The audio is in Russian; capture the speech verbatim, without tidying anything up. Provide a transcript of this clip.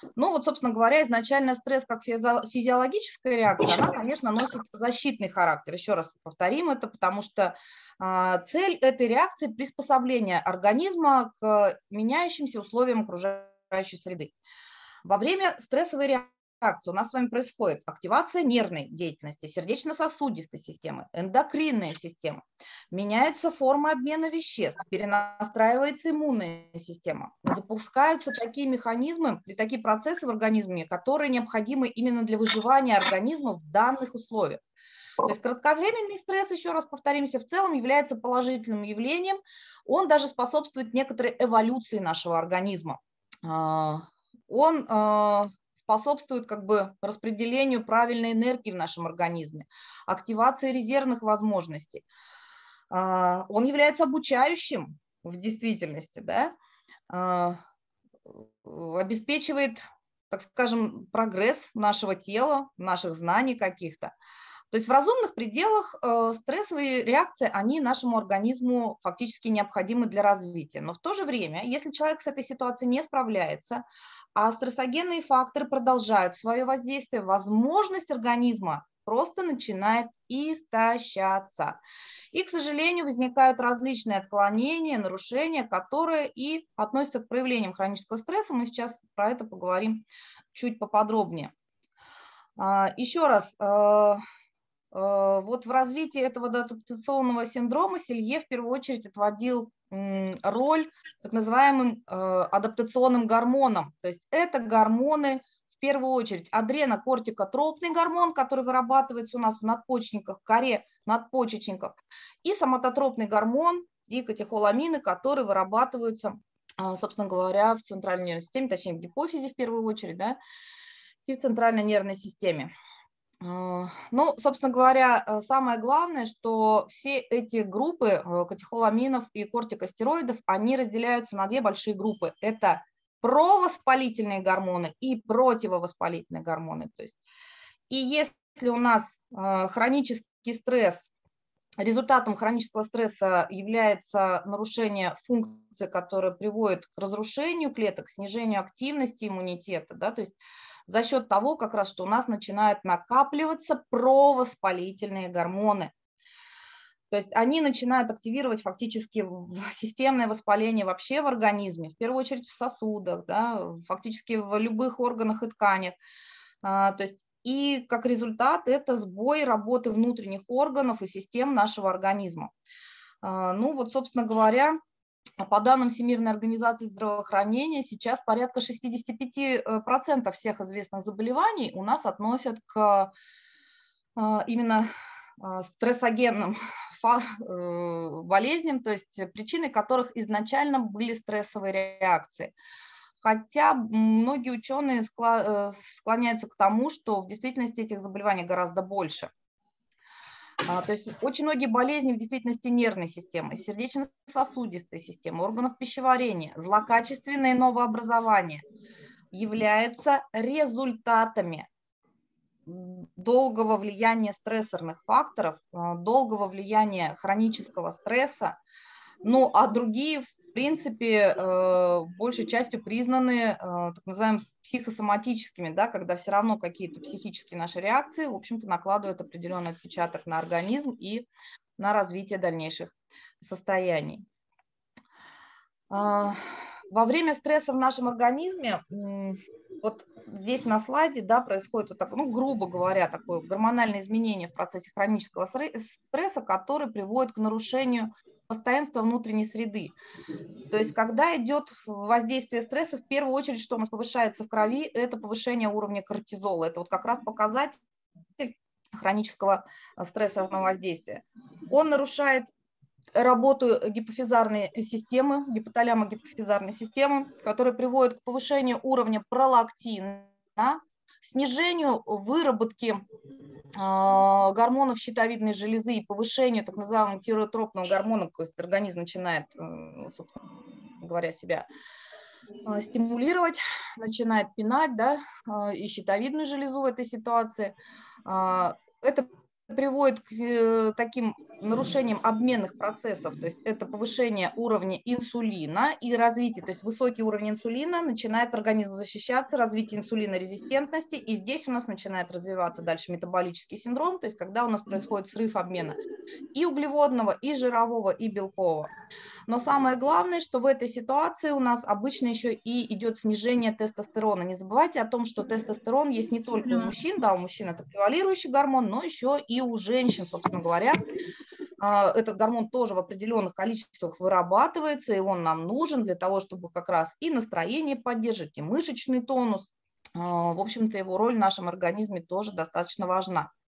Ну вот, собственно говоря, изначально стресс как физиологическая реакция, она, конечно, носит защитный характер. Еще раз повторим это, потому что а, цель этой реакции – приспособление организма к меняющимся условиям окружающей среды. Во время стрессовой реакции у нас с вами происходит активация нервной деятельности, сердечно-сосудистой системы, эндокринная система, меняется форма обмена веществ, перенастраивается иммунная система, запускаются такие механизмы, такие процессы в организме, которые необходимы именно для выживания организма в данных условиях. То есть кратковременный стресс, еще раз повторимся, в целом является положительным явлением, он даже способствует некоторой эволюции нашего организма. Он способствует как бы распределению правильной энергии в нашем организме, активации резервных возможностей. Он является обучающим в действительности, да? Обеспечивает, так скажем, прогресс нашего тела, наших знаний каких-то. То есть в разумных пределах стрессовые реакции, они нашему организму фактически необходимы для развития. Но в то же время, если человек с этой ситуацией не справляется, а стрессогенные факторы продолжают свое воздействие, возможность организма просто начинает истощаться. И, к сожалению, возникают различные отклонения, нарушения, которые и относятся к проявлениям хронического стресса. Мы сейчас про это поговорим чуть поподробнее. Еще раз, вот в развитии этого адаптационного синдрома Селье в первую очередь отводил роль так называемым адаптационным гормонам. То есть это гормоны, в первую очередь, адренокортикотропный гормон, который вырабатывается у нас в надпочечниках, в коре надпочечников, и соматотропный гормон, и катехоламины, которые вырабатываются, собственно говоря, в центральной нервной системе, точнее в гипофизе в первую очередь, да, и в центральной нервной системе. Ну, собственно говоря, самое главное, что все эти группы катехоламинов и кортикостероидов, они разделяются на две большие группы. Это провоспалительные гормоны и противовоспалительные гормоны. То есть, и если у нас хронический стресс, результатом хронического стресса является нарушение функции, которая приводит к разрушению клеток, снижению активности иммунитета, да, то есть за счет того, как раз, что у нас начинают накапливаться провоспалительные гормоны. То есть они начинают активировать фактически системное воспаление вообще в организме, в первую очередь в сосудах, да, фактически в любых органах и тканях. То есть и как результат это сбой работы внутренних органов и систем нашего организма. Ну вот, собственно говоря, по данным Всемирной организации здравоохранения, сейчас порядка шестьдесят пять процентов всех известных заболеваний у нас относят к именно стрессогенным болезням, то есть причиной которых изначально были стрессовые реакции. Хотя многие ученые склоняются к тому, что в действительности этих заболеваний гораздо больше. То есть очень многие болезни в действительности нервной системы, сердечно-сосудистой системы, органов пищеварения, злокачественные новообразования являются результатами долгого влияния стрессорных факторов, долгого влияния хронического стресса, ну а другие, в принципе, большей частью признаны так называемыми психосоматическими, да, когда все равно какие-то психические наши реакции, в общем-то, накладывают определенный отпечаток на организм и на развитие дальнейших состояний. Во время стресса в нашем организме, вот здесь на слайде, да, происходит вот так, ну, грубо говоря, такое гормональное изменение в процессе хронического стресса, который приводит к нарушению постоянства внутренней среды. То есть когда идет воздействие стресса, в первую очередь, что у нас повышается в крови, это повышение уровня кортизола. Это вот как раз показатель хронического стрессового воздействия. Он нарушает работу гипофизарной системы, гипоталямо-гипофизарной системы, которая приводит к повышению уровня пролактина, снижению выработки э, гормонов щитовидной железы и повышению так называемого тиреотропного гормона, то есть организм начинает, э, собственно говоря, себя э, стимулировать, начинает пинать, да, э, и щитовидную железу в этой ситуации. Э, это приводит к э, таким нарушением обменных процессов, то есть это повышение уровня инсулина и развитие, то есть высокий уровень инсулина начинает организм защищаться, развитие инсулинорезистентности, и здесь у нас начинает развиваться дальше метаболический синдром, то есть когда у нас происходит срыв обмена и углеводного, и жирового, и белкового. Но самое главное, что в этой ситуации у нас обычно еще и идет снижение тестостерона. Не забывайте о том, что тестостерон есть не только у мужчин, да, у мужчин это превалирующий гормон, но еще и у женщин, собственно говоря. Этот гормон тоже в определенных количествах вырабатывается, и он нам нужен для того, чтобы как раз и настроение поддерживать, и мышечный тонус. В общем-то, его роль в нашем организме тоже достаточно важна.